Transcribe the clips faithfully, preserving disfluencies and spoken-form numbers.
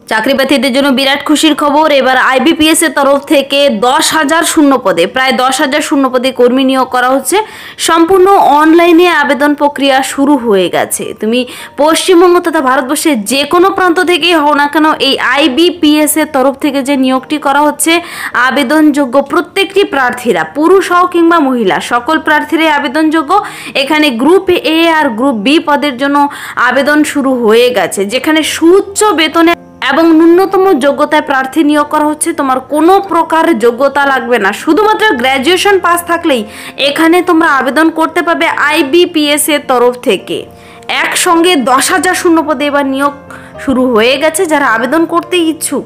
চাকরি প্রার্থীদের জন্য বিরাট খুশির খবর। এবার আইবিপিএস এর তরফ থেকে দশ হাজার শূন্য পদে প্রায় দশ হাজার শূন্য পদে কর্মী নিয়োগ করা হচ্ছে। সম্পূর্ণ অনলাইনে আবেদন প্রক্রিয়া শুরু হয়ে গেছে। তুমি পশ্চিমবঙ্গ তথা ভারতবর্ষের যে কোনো প্রান্ত থেকেই হও না কেন, এই আইবিপিএস এর তরফ থেকে যে নিয়োগটি করা হচ্ছে, আবেদনযোগ্য প্রত্যেকটি প্রার্থীরা, পুরুষ হোক কিংবা মহিলা, সকল প্রার্থীরাই আবেদনযোগ্য। এখানে গ্রুপ এ আর গ্রুপ বি পদের জন্য আবেদন শুরু হয়ে গেছে, যেখানে সুউচ্চ বেতনে এবং ন্যূনতম যোগ্যতায় প্রার্থী নিয়োগ করা হচ্ছে। তোমার কোনো প্রকার যোগ্যতা লাগবে না, শুধুমাত্র গ্র্যাজুয়েশন পাস থাকলেই এখানে তোমরা আবেদন করতে পারবে আইবিপিএস এর তরফ থেকে। একসঙ্গে দশ হাজার শূন্য পদে এবার নিয়োগ শুরু হয়ে গেছে। যারা আবেদন করতে ইচ্ছুক,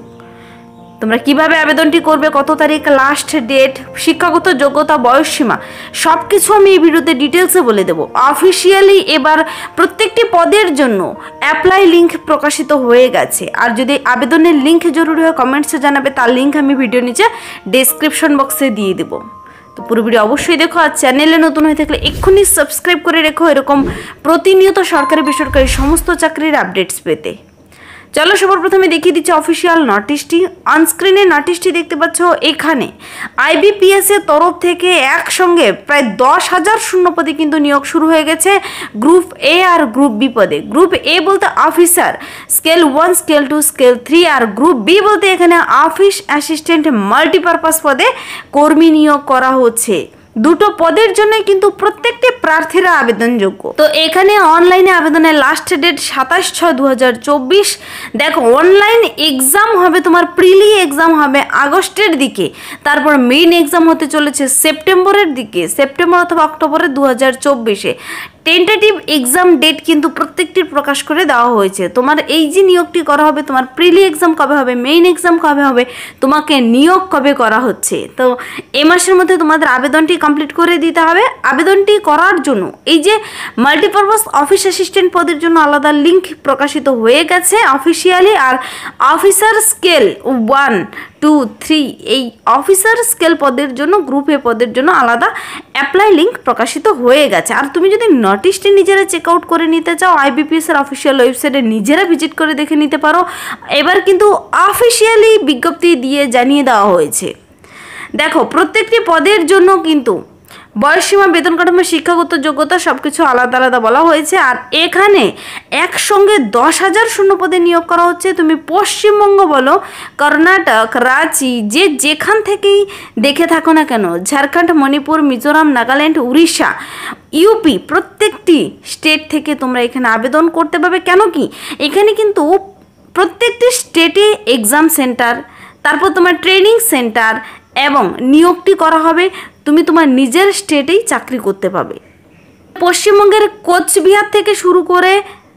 তোমরা কিভাবে আবেদনটি করবে, কত তারিখ লাস্ট ডেট, শিক্ষাগত যোগ্যতা, বয়সসীমা সব কিছু আমি এই ভিডিওতে ডিটেলসে বলে দেবো। অফিসিয়ালি এবার প্রত্যেকটি পদের জন্য অ্যাপ্লাই লিঙ্ক প্রকাশিত হয়ে গেছে। আর যদি আবেদনের লিঙ্ক জরুরি হয় কমেন্টসে জানাবে, তার লিঙ্ক আমি ভিডিও নিচে ডেসক্রিপশন বক্সে দিয়ে দেবো। তো পুরো ভিডিও অবশ্যই দেখো। আর চ্যানেলে নতুন হয়ে থাকলে এক্ষুনি সাবস্ক্রাইব করে রেখো এরকম প্রতিনিয়ত সরকারি বেসরকারি সমস্ত চাকরির আপডেটস পেতে। চলো সবার প্রথমে দেখিয়ে দিচ্ছি অফিসিয়াল নোটিশটি। অনস্ক্রিনে নোটিশটি দেখতে পাচ্ছ। এখানে আইবিপিএস এর তরফ থেকে একসঙ্গে প্রায় দশ হাজার শূন্য পদে কিন্তু নিয়োগ শুরু হয়ে গেছে গ্রুপ এ আর গ্রুপ বি পদে। গ্রুপ এ বলতে officer scale one, scale two, scale three, আর গ্রুপ বি বলতে এখানে অফিস অ্যাসিস্ট্যান্ট মাল্টিপারপাস পদে কর্মী নিয়োগ করা হচ্ছে। দুটো পদের জন্য কিন্তু প্রত্যেকটি প্রার্থীরা আবেদনযোগ্য। তো এখানে অনলাইনে আবেদনের লাস্ট ডেট সাতাশ ছয় দু হাজার চব্বিশ। দেখো, অনলাইন এক্সাম হবে, তোমার প্রিলি এক্সাম হবে আগস্টের দিকে, তারপর মেইন এক্সাম হতে চলেছে সেপ্টেম্বরের দিকে, সেপ্টেম্বর অথবা অক্টোবরের দু হাজার চব্বিশে। টেন্টেটিভ এক্সাম ডেট কিন্তু প্রত্যেকটির প্রকাশ করে দেওয়া হয়েছে। তোমার এই যে নিয়োগটি করা হবে, তোমার প্রিলি এক্সাম কবে হবে, মেইন এক্সাম কবে হবে, তোমাকে নিয়োগ কবে করা হচ্ছে, তো এ মাসের মধ্যে তোমাদের আবেদনটি কমপ্লিট করে দিতে হবে। আবেদনটি করার জন্য এই যে মাল্টিপারপাস অফিস অ্যাসিস্ট্যান্ট পদের জন্য আলাদা লিঙ্ক প্রকাশিত হয়ে গেছে অফিসিয়ালি। আর officer scale one, two, three এই অফিসার স্কেল পদের জন্য, গ্রুপ এ পদের জন্য আলাদা অ্যাপ্লাই লিঙ্ক প্রকাশিত হয়ে গেছে। আর তুমি যদি নোটিশটি নিজেরা চেক আউট করে নিতে চাও, আইবিপিএস এর অফিসিয়াল ওয়েবসাইটে নিজেরা ভিজিট করে দেখে নিতে পারো। এবার কিন্তু অফিসিয়ালি বিজ্ঞপ্তি দিয়ে জানিয়ে দেওয়া হয়েছে। দেখো, প্রত্যেকটি পদের জন্য কিন্তু বয়সসীমা, বেতন কাঠামো, শিক্ষাগত যোগ্যতা সব কিছু আলাদা আলাদা বলা হয়েছে। আর এখানে একসঙ্গে দশ হাজার শূন্য পদে নিয়োগ করা হচ্ছে। তুমি পশ্চিমবঙ্গ বলো, কর্ণাটক, রাঁচি, যে যেখান থেকেই দেখে থাকো না কেন, ঝাড়খণ্ড, মণিপুর, মিজোরাম, নাগাল্যান্ড, উড়িষ্যা, ইউপি, প্রত্যেকটি স্টেট থেকে তোমরা এখানে আবেদন করতে পারবে। কেন কি, এখানে কিন্তু প্রত্যেকটি স্টেটে এক্সাম সেন্টার, তারপর তোমার ট্রেনিং সেন্টার এবং নিয়োগটি করা হবে। তুমি তোমার নিজের স্টেটেই চাকরি করতে পাবে। পশ্চিমবঙ্গের কোচবিহার থেকে শুরু করে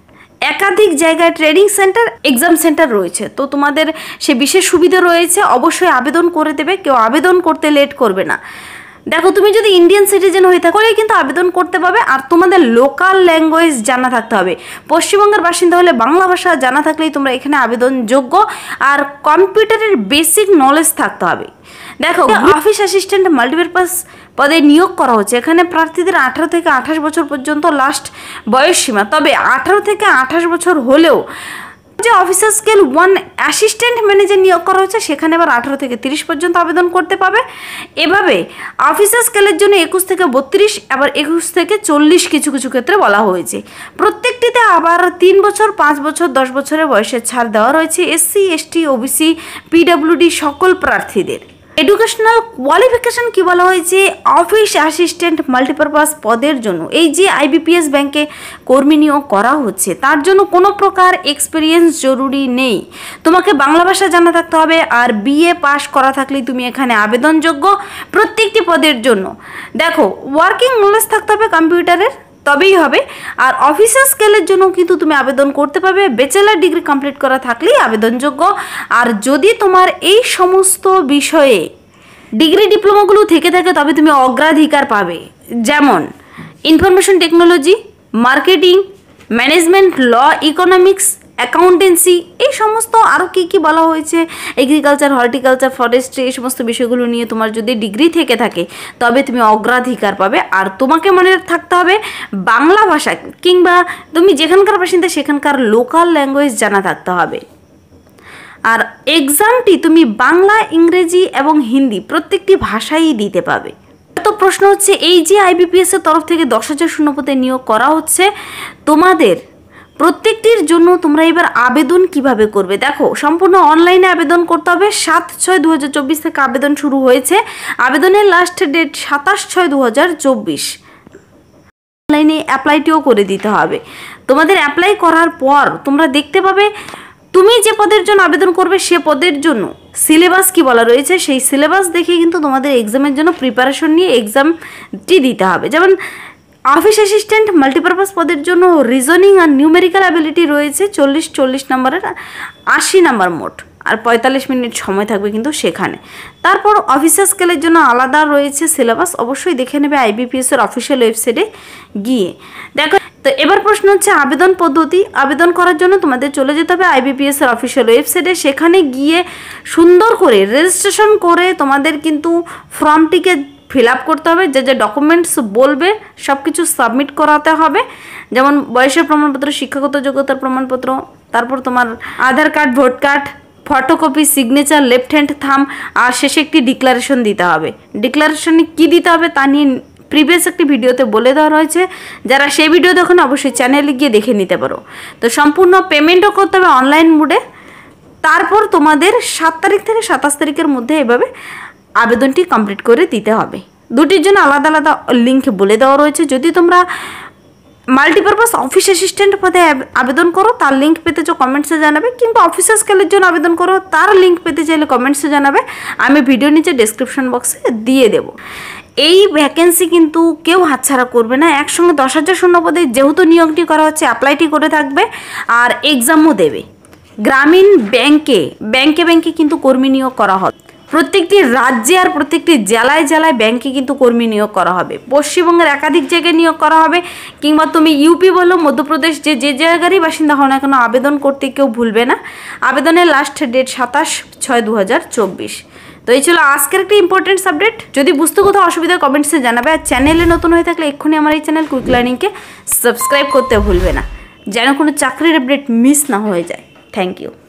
একাধিক জায়গায় ট্রেনিং সেন্টার, এক্সাম সেন্টার রয়েছে। তো তোমাদের সে বিশেষ সুবিধা রয়েছে, অবশ্যই আবেদন করে দেবে, কেউ আবেদন করতে লেট করবে না। দেখো, তুমি যদি ইন্ডিয়ান সিটিজেন হয়ে থাকো কিন্তু আবেদন করতে পারবে। আর তোমাদের লোকাল ল্যাঙ্গুয়েজ জানা থাকতে হবে। পশ্চিমবঙ্গের বাসিন্দা হলে বাংলা ভাষা জানা থাকলেই তোমরা এখানে আবেদনযোগ্য। আর কম্পিউটারের বেসিক নলেজ থাকতে হবে। দেখো, অফিস অ্যাসিস্ট্যান্ট মাল্টিপারপাস পদে নিয়োগ করা হচ্ছে। এখানে প্রার্থীদের আঠারো থেকে আঠাশ বছর পর্যন্ত লাস্ট বয়স সীমা। তবে আঠারো থেকে আঠাশ বছর হলেও যে officer scale one assistant manager নিয়োগ করা হচ্ছে, সেখানে আবার আঠারো থেকে তিরিশ পর্যন্ত আবেদন করতে পাবে। এভাবে অফিসার স্কেলের জন্য একুশ থেকে বত্রিশ, আবার একুশ থেকে চল্লিশ কিছু কিছু ক্ষেত্রে বলা হয়েছে। প্রত্যেকটিতে আবার তিন বছর, পাঁচ বছর, দশ বছরের বয়সের ছাড় দেওয়া রয়েছে এসসি, এসটি, ওবিসি, পিডাব্লিউডি সকল প্রার্থীদের। এডুকেশনাল কোয়ালিফিকেশন কি বলা হয়েছে, অফিস অ্যাসিস্ট্যান্ট মাল্টিপারপাস পদের জন্য এই যে আইবিপিএস ব্যাংকে কর্মী নিয়োগ করা হচ্ছে, তার জন্য কোনো প্রকার এক্সপিরিয়েন্স জরুরি নেই। তোমাকে বাংলা ভাষা জানা থাকতে হবে আর বিএ পাস করা থাকলেই তুমি এখানে আবেদনযোগ্য প্রত্যেকটি পদের জন্য। দেখো, ওয়ার্কিং নলেজ থাকতে হবে কম্পিউটারের, তবেই হবে। আর অফিসার স্কেলের জন্য কিন্তু তুমি আবেদন করতে পারবে, ব্যাচেলার ডিগ্রি কমপ্লিট করা থাকলেই আবেদনযোগ্য। আর যদি তোমার এই সমস্ত বিষয়ে ডিগ্রি ডিপ্লোমাগুলো থেকে থাকে তবে তুমি অগ্রাধিকার পাবে। যেমন information technology, marketing, management, law, economics, accountancy, এই সমস্ত আরও কী কী বলা হয়েছে, এগ্রিকালচার, হর্টিকালচার, ফরেস্ট্রি, এই সমস্ত বিষয়গুলো নিয়ে তোমার যদি ডিগ্রি থেকে থাকে তবে তুমি অগ্রাধিকার পাবে। আর তোমাকে মনে থাকতে হবে বাংলা ভাষা কিংবা তুমি যেখানকার বাসিন্দা সেখানকার লোকাল ল্যাঙ্গুয়েজ জানা থাকতে হবে। আর এক্সামটি তুমি বাংলা, ইংরেজি এবং হিন্দি প্রত্যেকটি ভাষায়ই দিতে পাবে। তো প্রশ্ন হচ্ছে, এই যে আইবিপিএস এর তরফ থেকে দশ হাজার শূন্যপদে নিয়োগ করা হচ্ছে, তোমাদের প্রত্যেকটির জন্য তোমরা এবার আবেদন কিভাবে করবে? দেখো, সম্পূর্ণ অনলাইনে আবেদন করতে হবে। সাত ছয় দু হাজার চব্বিশ থেকে আবেদন শুরু হয়েছে। আবেদনের লাস্ট ডেট সাতাশ ছয় দু হাজার চব্বিশ। অনলাইনে অ্যাপ্লাইটিও করে দিতে হবে। তোমাদের অ্যাপ্লাই করার পর তোমরা দেখতে পাবে তুমি যে পদের জন্য আবেদন করবে সে পদের জন্য সিলেবাস কি বলা রয়েছে, সেই সিলেবাস দেখে কিন্তু তোমাদের এক্সামের জন্য প্রিপারেশন নিয়ে এক্সামটি দিতে হবে। যেমন অফিস অ্যাসিস্ট্যান্ট মাল্টিপারপাস পদের জন্য রিজনিং আর নিউমেরিক্যাল অ্যাবিলিটি রয়েছে চল্লিশ চল্লিশ নম্বরের, আশি নাম্বার মোট, আর পঁয়তাল্লিশ মিনিট সময় থাকবে কিন্তু সেখানে। তারপর অফিসার স্কেলের জন্য আলাদা রয়েছে সিলেবাস, অবশ্যই দেখে নেবে আইবিপিএস এর অফিসিয়াল ওয়েবসাইটে গিয়ে। দেখো, তো এবার প্রশ্ন হচ্ছে আবেদন পদ্ধতি। আবেদন করার জন্য তোমাদের চলে যেতে হবে আইবিপিএস এর অফিসিয়াল ওয়েবসাইটে। সেখানে গিয়ে সুন্দর করে রেজিস্ট্রেশন করে তোমাদের কিন্তু ফর্মটিকে ফিল আপ করতে হবে। যে যে ডকুমেন্টস বলবে সব কিছু সাবমিট করাতে হবে, যেমন বয়সের প্রমাণপত্র, শিক্ষাগত যোগ্যতার প্রমাণপত্র, তারপর তোমার Aadhaar card, vote card, photocopy, signature, left hand thumb, আর শেষে একটি ডিক্লারেশন দিতে হবে। ডিক্লারেশনে কী দিতে হবে তা নিয়ে প্রিভিয়াস একটি ভিডিওতে বলে দেওয়া রয়েছে। যারা সেই ভিডিও দেখুন অবশ্যই চ্যানেলে গিয়ে দেখে নিতে পারো। তো সম্পূর্ণ পেমেন্টও করতে হবে অনলাইন মোডে। তারপর তোমাদের সাত তারিখ থেকে সাতাশ তারিখের মধ্যে এভাবে আবেদনটি কমপ্লিট করে দিতে হবে। দুটির জন্য আলাদা আলাদা লিঙ্ক বলে দেওয়া রয়েছে। যদি তোমরা মাল্টিপারপাস অফিস অ্যাসিস্ট্যান্ট পদে আবেদন করো তার লিঙ্ক পেতে চাও কমেন্টসে জানাবে, কিংবা অফিসার স্কেলের জন্য আবেদন করো তার লিঙ্ক পেতে চাইলে কমেন্টসে জানাবে, আমি ভিডিও নিচে ডেসক্রিপশন বক্সে দিয়ে দেবো। এই ভ্যাকেন্সি কিন্তু কেউ হাতছাড়া করবে না। একসঙ্গে দশ হাজার শূন্য পদে যেহেতু নিয়োগটি করা হচ্ছে, অ্যাপ্লাইটি করে থাকবে আর এক্সামও দেবে। গ্রামীণ ব্যাংকে ব্যাংকে ব্যাংকে কিন্তু কর্মী নিয়োগ করা হবে। প্রত্যেকটি রাজ্যে আর প্রত্যেকটি জেলায় জেলায় ব্যাংকে কিন্তু কর্মী নিয়োগ করা হবে। পশ্চিমবঙ্গের একাধিক জায়গায় নিয়োগ করা হবে, কিংবা তুমি ইউপি বলো, মধ্যপ্রদেশ, যে যে জায়গারই বাসিন্দা হও না কেন আবেদন করতে কেউ ভুলবে না। আবেদনের লাস্ট ডেট সাতাশ ছয় দু হাজার চব্বিশ। তো এই ছিল আজকের একটা ইম্পর্টেন্ট সাবজেক্ট। যদি বুঝতে কোথাও অসুবিধা কমেন্টসে জানাবে, আর চ্যানেলে নতুন হয়ে থাকলে এক্ষুনি আমার এই চ্যানেল কুইক লার্নিংকে সাবস্ক্রাইব করতে ভুলবে না, যেন কোনো চাকরির আপডেট মিস না হয়ে যায়। Thank you.